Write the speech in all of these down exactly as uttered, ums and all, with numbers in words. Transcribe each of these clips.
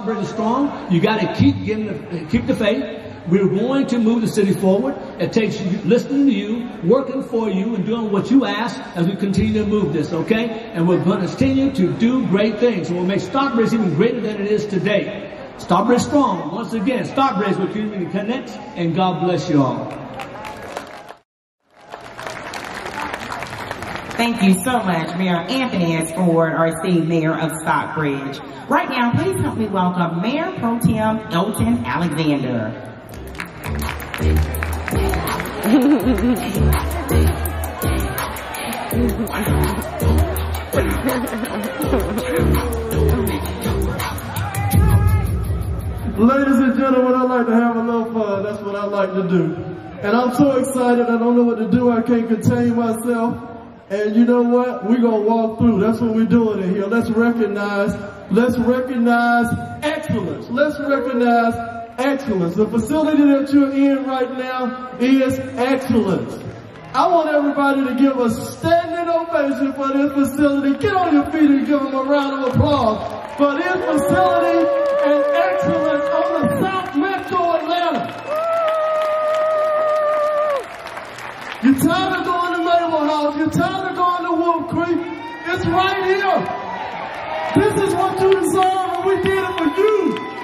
Stockbridge is strong. You got to keep giving the, keep the faith. We're going to move the city forward. It takes you, listening to you, working for you, and doing what you ask as we continue to move this, okay? And we're going to continue to do great things. And we'll make Stockbridge even greater than it is today. Stockbridge strong. Once again, Stockbridge will community connects, and God bless you all. Thank you so much, Mayor Anthony S. Ford, our esteemed Mayor of Stockbridge. Right now, please help me welcome Mayor Pro Tem Elton Alexander. Ladies and gentlemen, I like to have a little fun. That's what I like to do. And I'm so excited, I don't know what to do. I can't contain myself. And you know what? We're going to walk through. That's what we're doing in here. Let's recognize, let's recognize excellence. Let's recognize excellence. The facility that you're in right now is excellence. I want everybody to give a standing ovation for this facility. Get on your feet and give them a round of applause for this facility and excellence on the South Metro Atlanta. You're tired of going to Mabel House. You're tired of going to Wolf Creek. It's right here. This is what you deserve, and we did it for you.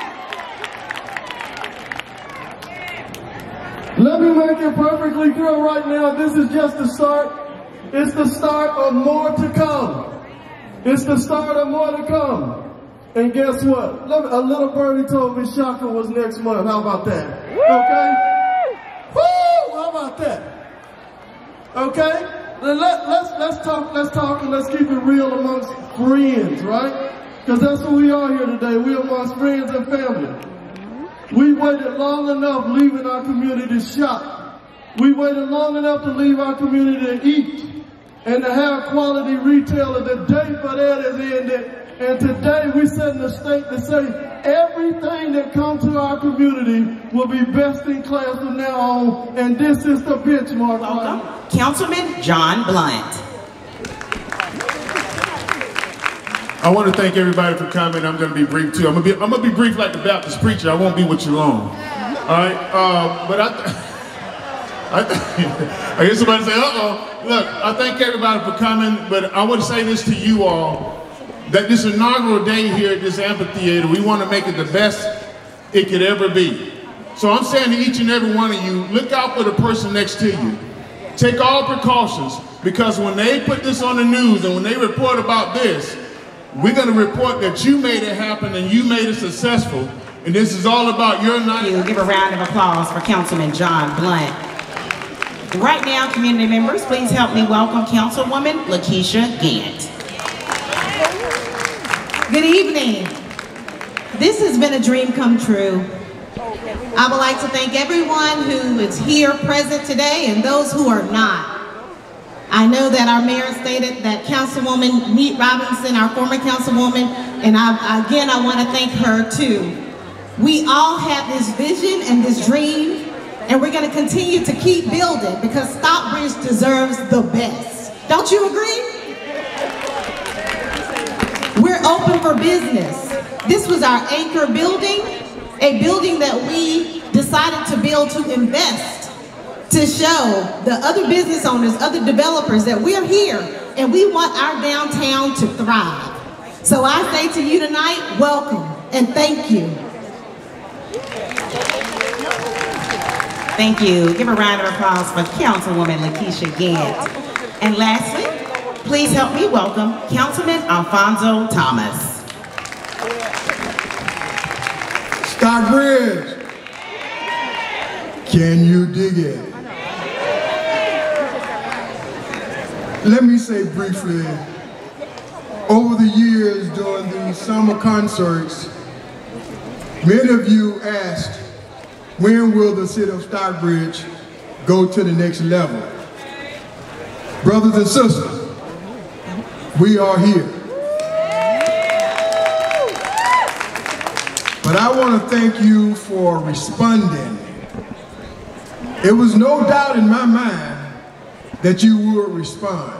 Let me make it perfectly clear right now. This is just the start. It's the start of more to come. It's the start of more to come. And guess what? Let me, a little birdie told me Shaka was next month. How about that? Okay? Woo! How about that? Okay? Let, let's, let's talk, let's talk, and let's keep it real amongst friends, right? Because that's what we are here today. We are amongst friends and family. We waited long enough leaving our community to shop. We waited long enough to leave our community to eat and to have quality retail. And the day for that is ended. And today we set the state to say everything that comes to our community will be best in class from now on. And this is the benchmark. Welcome, right? Councilman John Blunt. I want to thank everybody for coming. I'm going to be brief too. I'm going to be, I'm going to be brief like the Baptist preacher. I won't be with you long. All right. Uh, but I, I, I hear somebody say, "Uh-oh." Look, I thank everybody for coming. But I want to say this to you all. That this inaugural day here at this amphitheater, we want to make it the best it could ever be. So I'm saying to each and every one of you, look out for the person next to you. Take all precautions, because when they put this on the news and when they report about this, we're going to report that you made it happen and you made it successful. And this is all about your night. You give a round of applause for Councilman John Blunt. Right now, community members, please help me welcome Councilwoman Lakeisha Gant. Good evening. This has been a dream come true. I would like to thank everyone who is here present today and those who are not. I know that our mayor stated that Councilwoman Neat Robinson, our former councilwoman, and I, again, I want to thank her too. We all have this vision and this dream, and we're going to continue to keep building because Stockbridge deserves the best. Don't you agree? We're open for business. This was our anchor building, a building that we decided to build to invest, to show the other business owners, other developers that we're here and we want our downtown to thrive. So I say to you tonight, welcome and thank you. Thank you. Give a round of applause for Councilwoman Lakeisha Gant. And lastly, please help me welcome Councilman Alfonso Thomas. Stockbridge, can you dig it? Let me say briefly, over the years during the summer concerts, many of you asked, when will the city of Stockbridge go to the next level? Brothers and sisters, we are here. But I want to thank you for responding. It was no doubt in my mind that you would respond.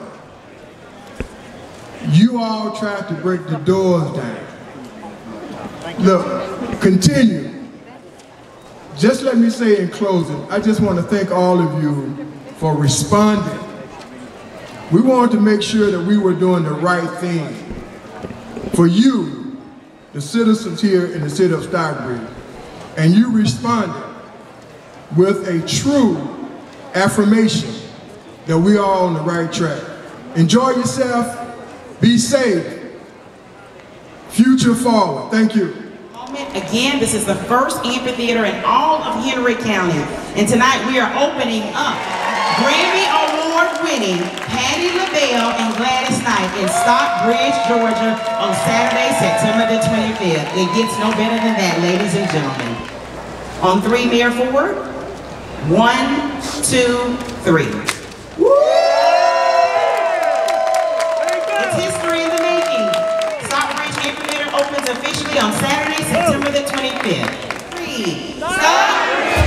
You all tried to break the doors down. Look, continue. Just let me say in closing, I just want to thank all of you for responding. We wanted to make sure that we were doing the right thing for you, the citizens here in the city of Stockbridge. And you responded with a true affirmation that we are on the right track. Enjoy yourself, be safe, future forward. Thank you. Again, this is the first amphitheater in all of Henry County. And tonight we are opening up Grammy Award-winning Pattie LaBelle and Gladys night in Stockbridge, Georgia on Saturday, September the twenty-fifth. It gets no better than that, ladies and gentlemen. On three, Mayor Ford. One, two, three. Woo! It's history in the making. Stockbridge Amphitheater opens officially on Saturday, September the twenty-fifth. Three. Stockbridge.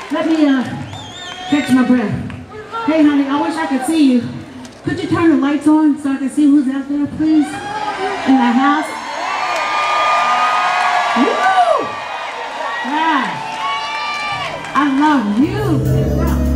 Let me uh, catch my breath. Hey, honey, I wish I could see you. Could you turn the lights on so I can see who's out there, please? In the house? Woo! Yeah. I love you.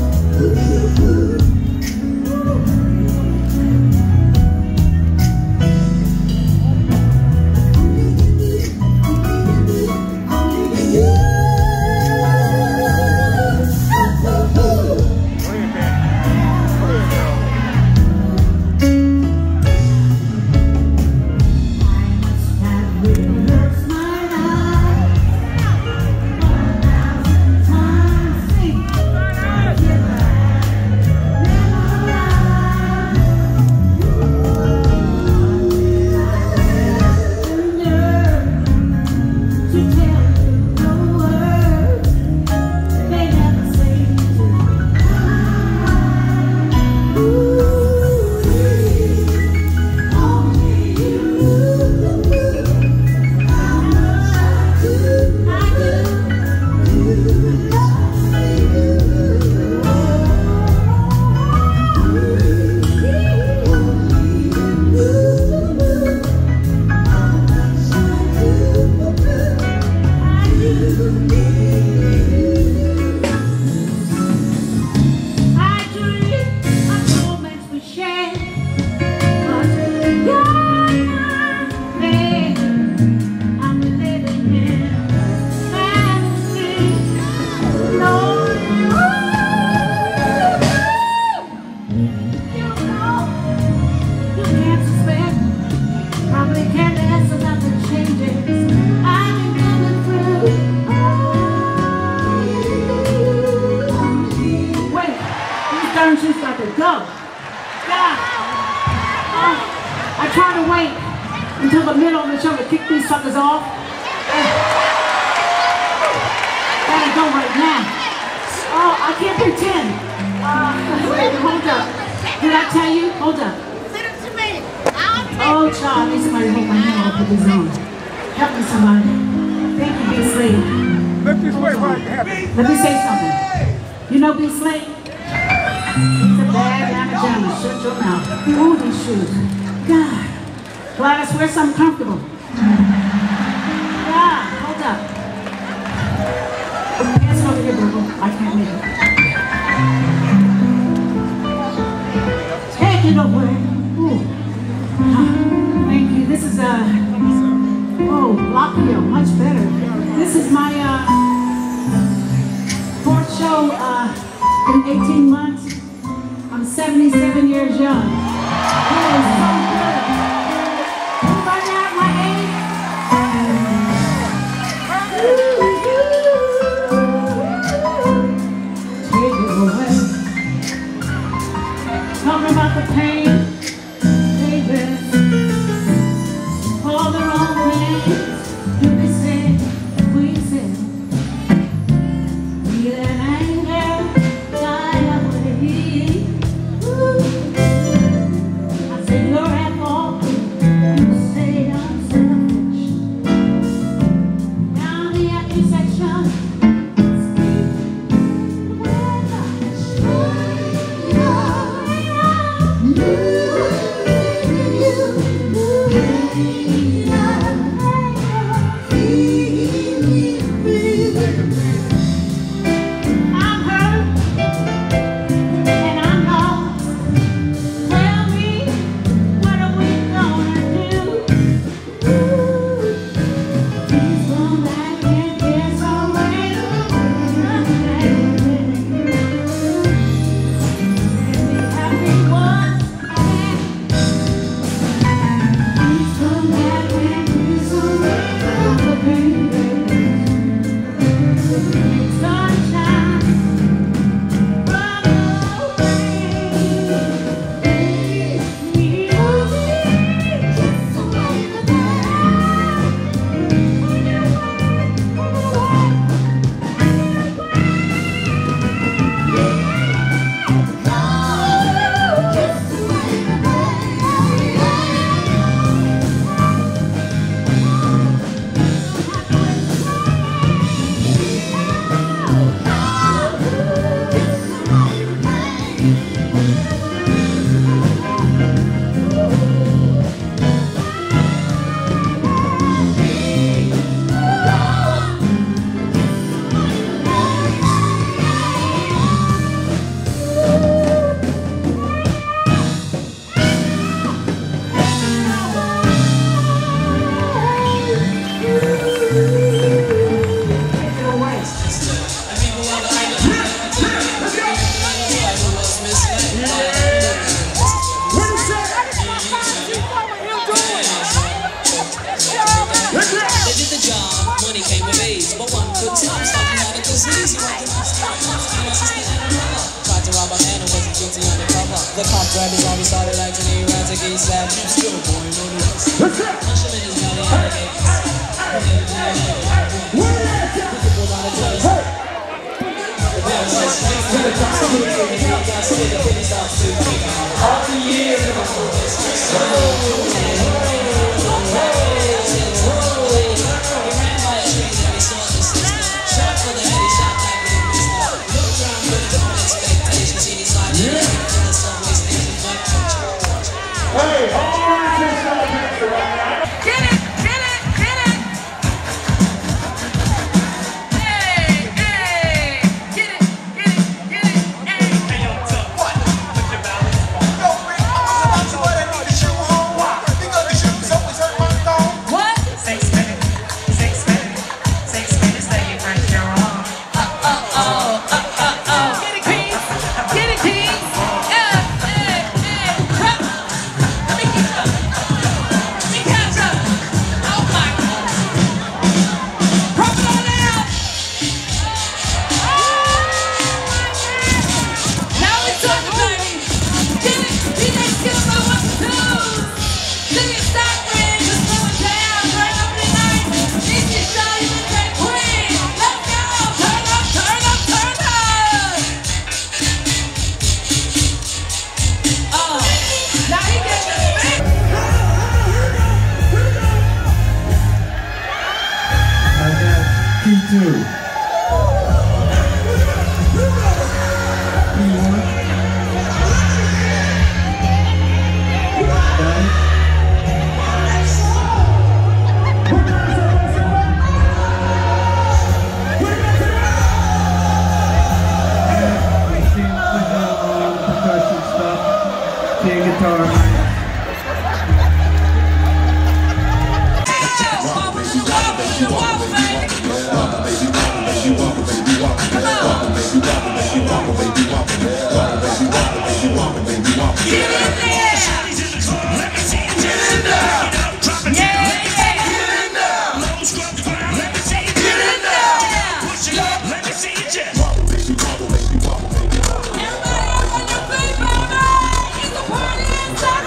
Gladys, wear something comfortable. Yeah, hold up. Hands over here, Burgle. I can't make it. Take it away. Ooh. Thank you. This is a, oh, Lockville, much better. This is my uh, fourth show uh, in eighteen months. I'm seventy-seven years young. It is so good. Talking about the pain, baby. All the wrong things you can say, we say. Feel that anger, die away. I say you're The cop grabbed his arm, he started acting erratic. He said, "You still going on the west." Punch him in his belly and the gates. All the years of Hey, all right, just so picture right now. Get it, get it, get it. Hey, hey, get it, get it, get it, hey. Hey, yo, what's up? What? Put your balance. Yo, Rick, I'm about to what I need to shoe home. Why? Because the shoes always hurt my thumb. What? Six minutes, six minutes, six minutes, they get fresh, you're wrong. Uh, uh, oh, uh, uh, oh. Get it, Keys, get it, Keys. City of Stockbridge is going down. Turn up tonight. This is Joyous and Queen. Let's go. Turn up, turn up, turn up. Oh, now he gets the spin. I got key two. Key one. Got it? Percussion stuff, key guitar. Everybody up on your feet, baby. It's a party inside.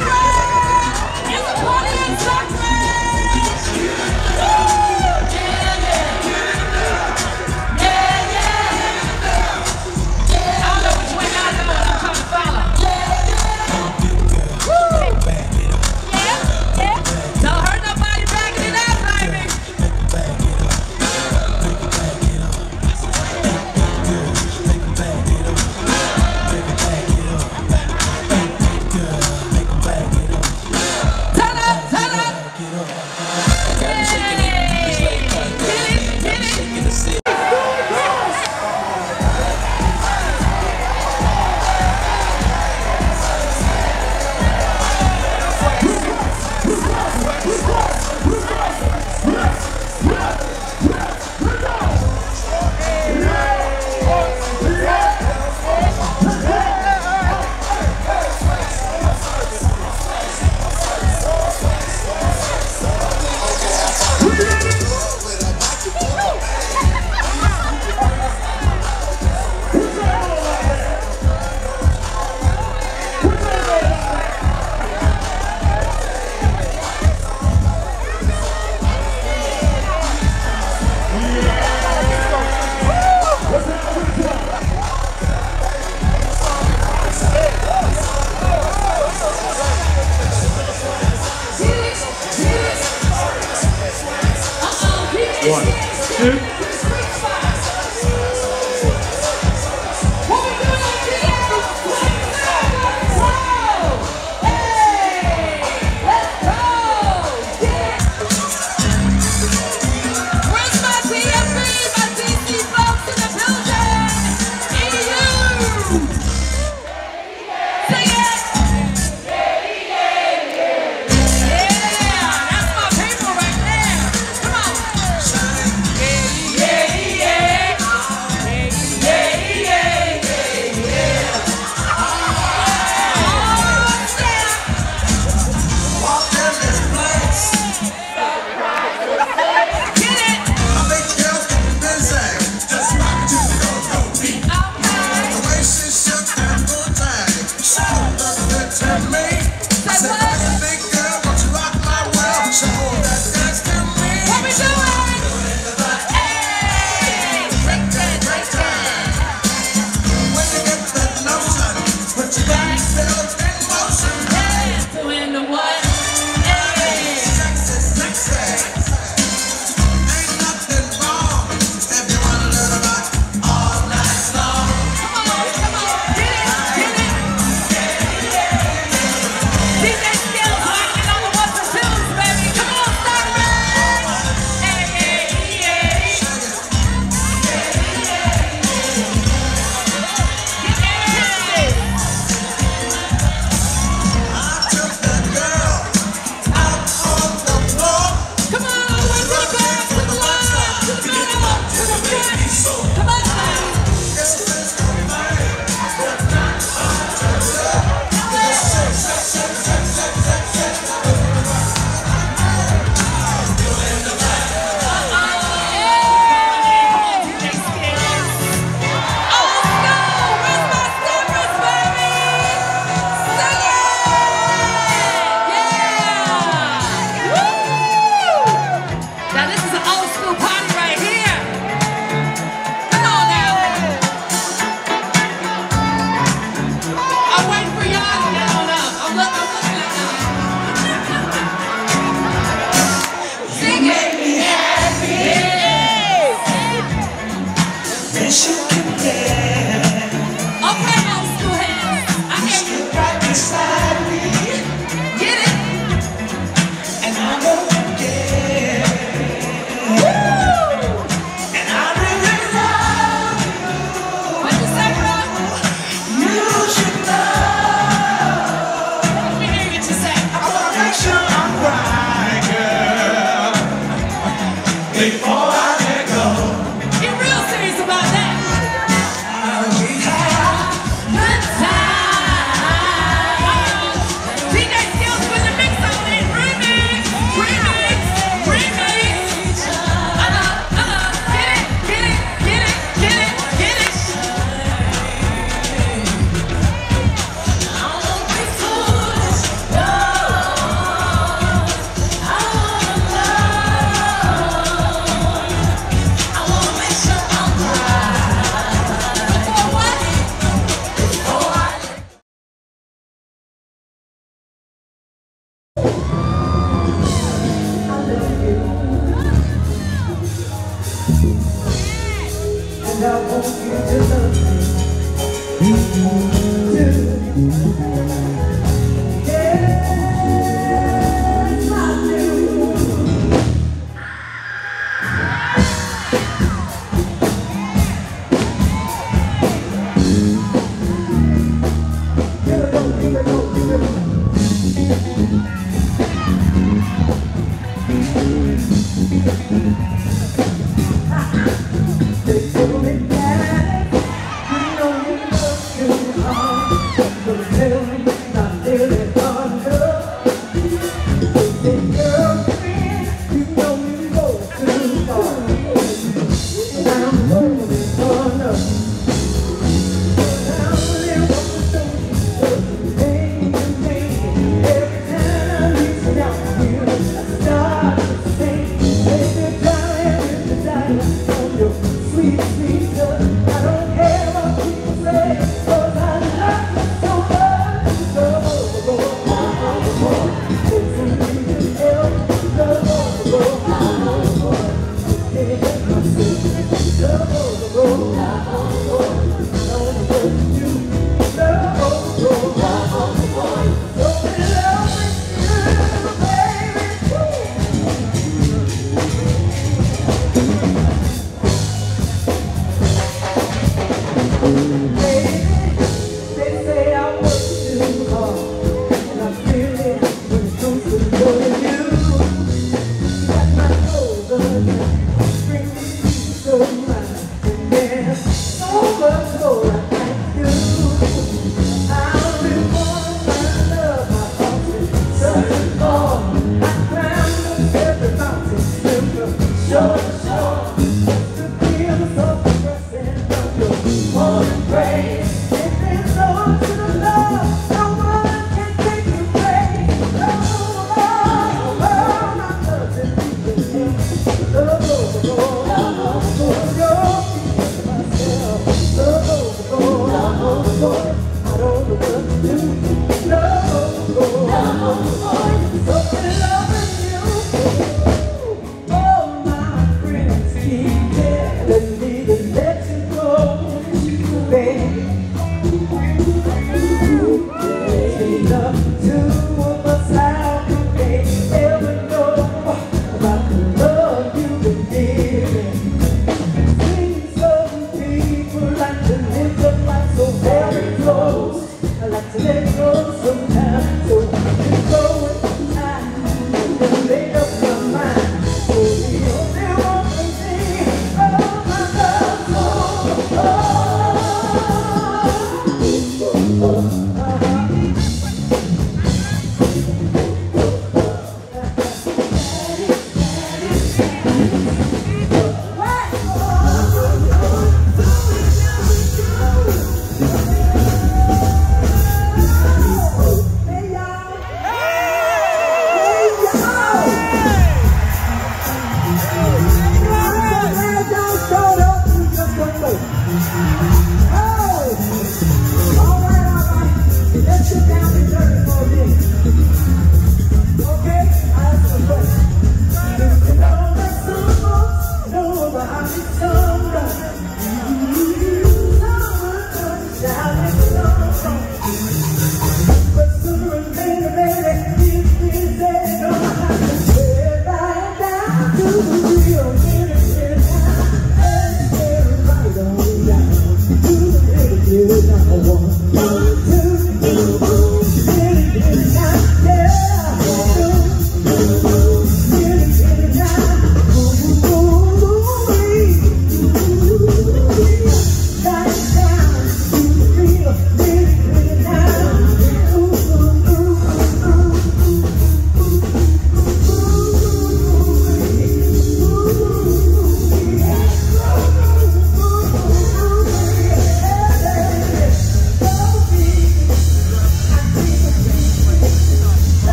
Oh,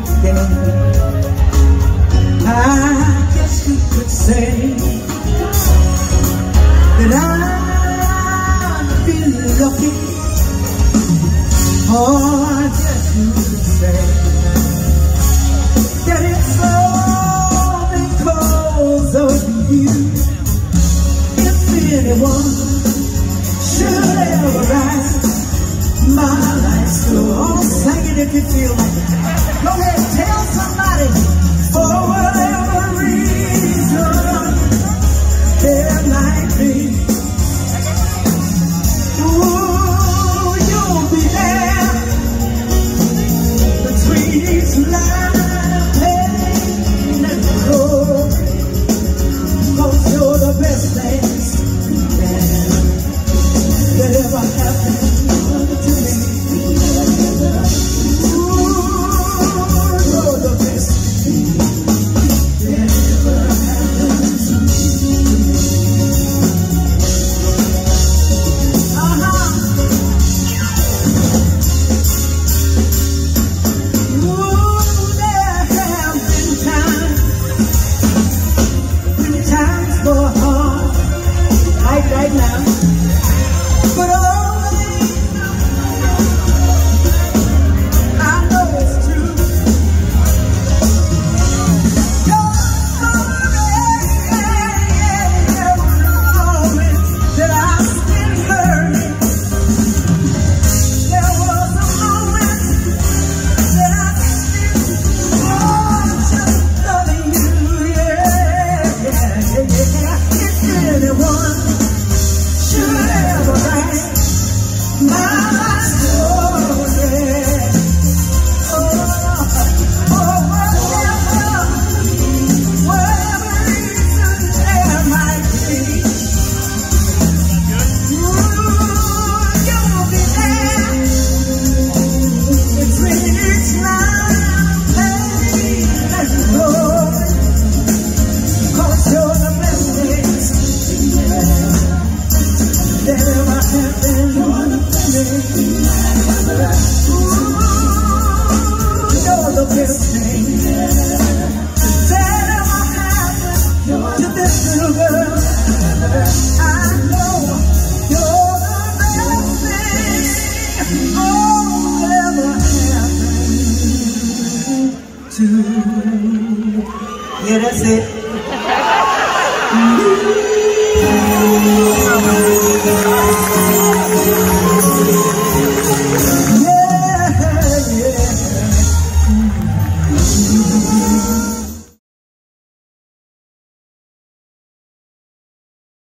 I guess you could say that I've been lucky. Or I guess you could say that it's all because of you. If anyone should ever rise, my life's still on. Sing it if you feel like it. Go ahead, tell somebody. For whatever reason there might be, ooh, you'll be there between each line of pain and glory. 'Cause you're the best things that ever happened to me. Ooh, you're the best that ever happened to me. Uh-huh. Ooh, there have been times, when times were hard, like right now. But always, I know it's true. You're every moment that I spent hurting. There was a moment that I spent, oh, just loving you. Yeah, yeah, yeah, yeah. If anyone should ever write my life story, oh, oh, whatever, whatever reason there might be, ooh, you'll be there between each line of pain and glory. 'Cause you're the best things that ever happened to me. Ooh, you're the best thing that ever happened to this little girl. I know you're the best thing, oh, that ever happened to. Yeah, that's it. Yeah.